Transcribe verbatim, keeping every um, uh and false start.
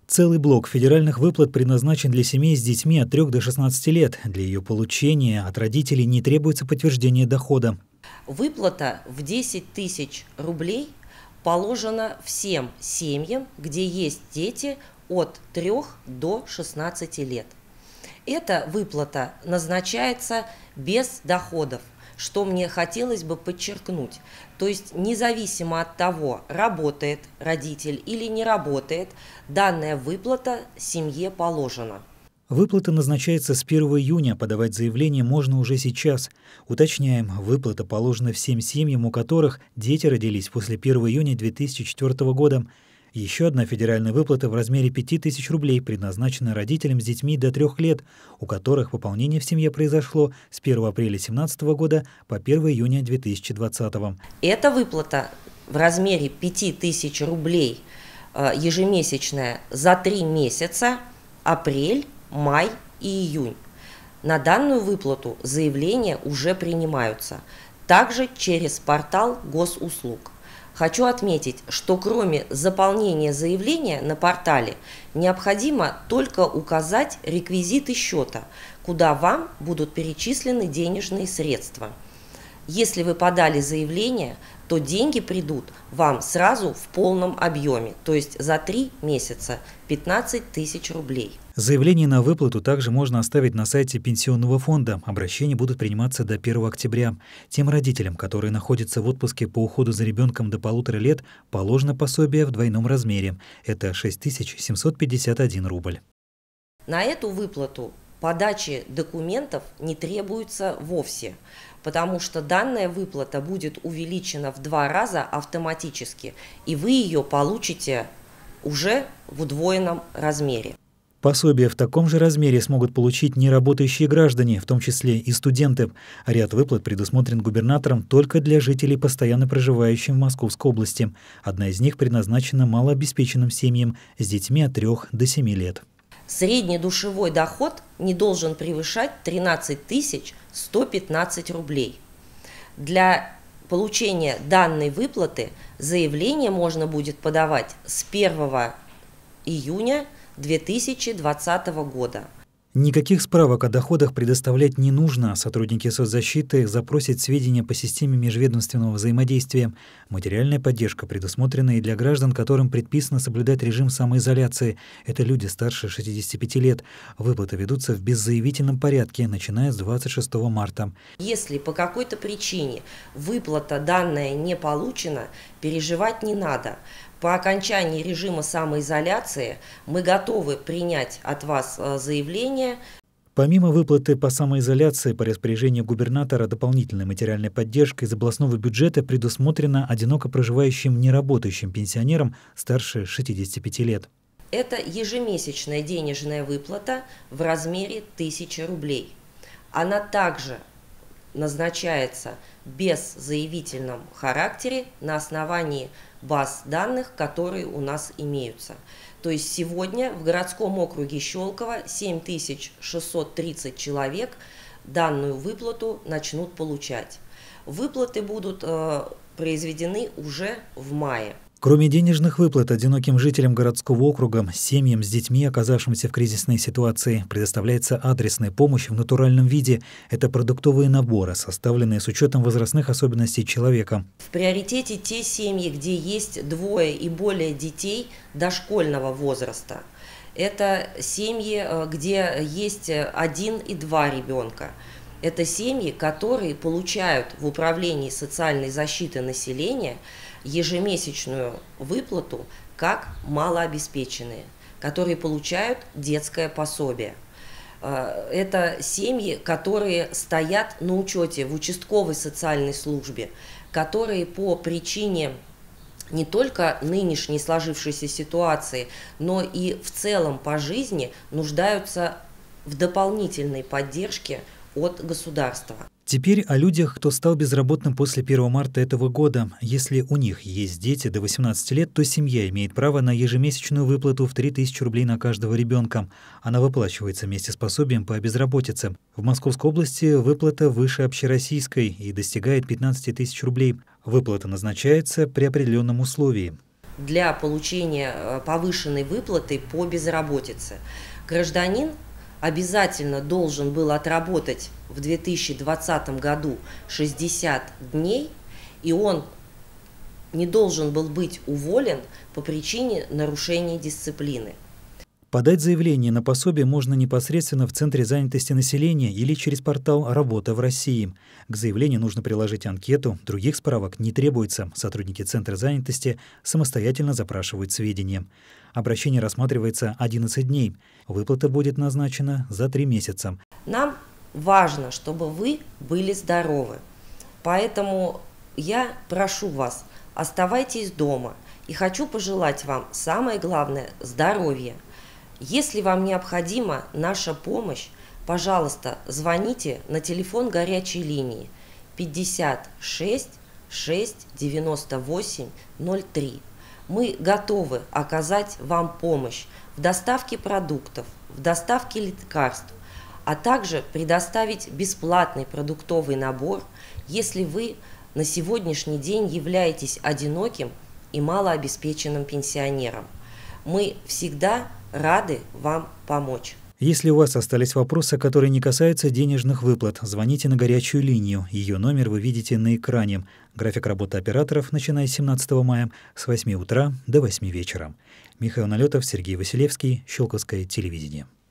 Целый блок федеральных выплат предназначен для семей с детьми от трёх до шестнадцати лет. Для ее получения от родителей не требуется подтверждение дохода. Выплата в десять тысяч рублей положена всем семьям, где есть дети от трёх до шестнадцати лет. Эта выплата назначается без доходов, что мне хотелось бы подчеркнуть. То есть независимо от того, работает родитель или не работает, данная выплата семье положена. Выплата назначается с первого июня, подавать заявление можно уже сейчас. Уточняем, выплата положена всем семьям, у которых дети родились после первого июня две тысячи четвёртого года. Еще одна федеральная выплата в размере пяти тысяч рублей предназначена родителям с детьми до трёх лет, у которых пополнение в семье произошло с первого апреля две тысячи семнадцатого года по первого июня две тысячи двадцатого. Эта выплата в размере пяти тысяч рублей ежемесячная за три месяца: апрель, май и июнь. На данную выплату заявления уже принимаются, также через портал госуслуг. Хочу отметить, что кроме заполнения заявления на портале необходимо только указать реквизиты счета, куда вам будут перечислены денежные средства. Если вы подали заявление, то деньги придут вам сразу в полном объеме, то есть за три месяца пятнадцать тысяч рублей. Заявление на выплату также можно оставить на сайте Пенсионного фонда. Обращения будут приниматься до первого октября. Тем родителям, которые находятся в отпуске по уходу за ребенком до полутора лет, положено пособие в двойном размере. Это шесть тысяч семьсот пятьдесят один рубль. На эту выплату подачи документов не требуется вовсе, потому что данная выплата будет увеличена в два раза автоматически, и вы ее получите уже в удвоенном размере. Пособие в таком же размере смогут получить неработающие граждане, в том числе и студенты. Ряд выплат предусмотрен губернатором только для жителей, постоянно проживающих в Московской области. Одна из них предназначена малообеспеченным семьям с детьми от трёх до семи лет. Средний душевой доход не должен превышать тринадцать тысяч сто пятнадцать рублей. Для получения данной выплаты заявление можно будет подавать с первого июня две тысячи двадцатого года. Никаких справок о доходах предоставлять не нужно. Сотрудники соцзащиты запросят сведения по системе межведомственного взаимодействия. Материальная поддержка предусмотрена и для граждан, которым предписано соблюдать режим самоизоляции. Это люди старше шестидесяти пяти лет. Выплаты ведутся в беззаявительном порядке, начиная с двадцать шестого марта. Если по какой-то причине выплата данная не получена, переживать не надо. По окончании режима самоизоляции мы готовы принять от вас заявление. Помимо выплаты по самоизоляции, по распоряжению губернатора дополнительной материальной поддержкой из областного бюджета предусмотрена одиноко проживающим неработающим пенсионерам старше шестидесяти пяти лет. Это ежемесячная денежная выплата в размере тысячи рублей. Она также назначается без заявительном характере на основании баз данных, которые у нас имеются. То есть сегодня в городском округе Щелково семь тысяч шестьсот тридцать человек данную выплату начнут получать. Выплаты будут э, произведены уже в мае. Кроме денежных выплат одиноким жителям городского округа, семьям с детьми, оказавшимся в кризисной ситуации, предоставляется адресная помощь в натуральном виде. Это продуктовые наборы, составленные с учетом возрастных особенностей человека. В приоритете те семьи, где есть двое и более детей дошкольного возраста. Это семьи, где есть один и два ребенка. Это семьи, которые получают в управлении социальной защиты населения ежемесячную выплату как малообеспеченные, которые получают детское пособие. Это семьи, которые стоят на учете в участковой социальной службе, которые по причине не только нынешней сложившейся ситуации, но и в целом по жизни нуждаются в дополнительной поддержке от государства. Теперь о людях, кто стал безработным после первого марта этого года. Если у них есть дети до восемнадцати лет, то семья имеет право на ежемесячную выплату в три тысячи рублей на каждого ребенка. Она выплачивается вместе с пособием по безработице. В Московской области выплата выше общероссийской и достигает пятнадцати тысяч рублей. Выплата назначается при определенном условии. для получения повышенной выплаты по безработице. Гражданин обязательно должен был отработать в две тысячи двадцатом году шестьдесят дней, и он не должен был быть уволен по причине нарушения дисциплины. Подать заявление на пособие можно непосредственно в Центре занятости населения или через портал «Работа в России». К заявлению нужно приложить анкету, других справок не требуется. Сотрудники Центра занятости самостоятельно запрашивают сведения. Обращение рассматривается одиннадцать дней. Выплата будет назначена за три месяца. Нам важно, чтобы вы были здоровы. Поэтому я прошу вас, оставайтесь дома. И хочу пожелать вам, самое главное, здоровья. Если вам необходима наша помощь, пожалуйста, звоните на телефон горячей линии пятьдесят шесть шесть девяносто восемь ноль три. Мы готовы оказать вам помощь в доставке продуктов, в доставке лекарств, а также предоставить бесплатный продуктовый набор, если вы на сегодняшний день являетесь одиноким и малообеспеченным пенсионером. Мы всегда рады вам помочь. Если у вас остались вопросы, которые не касаются денежных выплат, звоните на горячую линию. Ее номер вы видите на экране. График работы операторов, начиная с семнадцатого мая, с восьми утра до восьми вечера. Михаил Налетов, Сергей Василевский, Щелковское телевидение.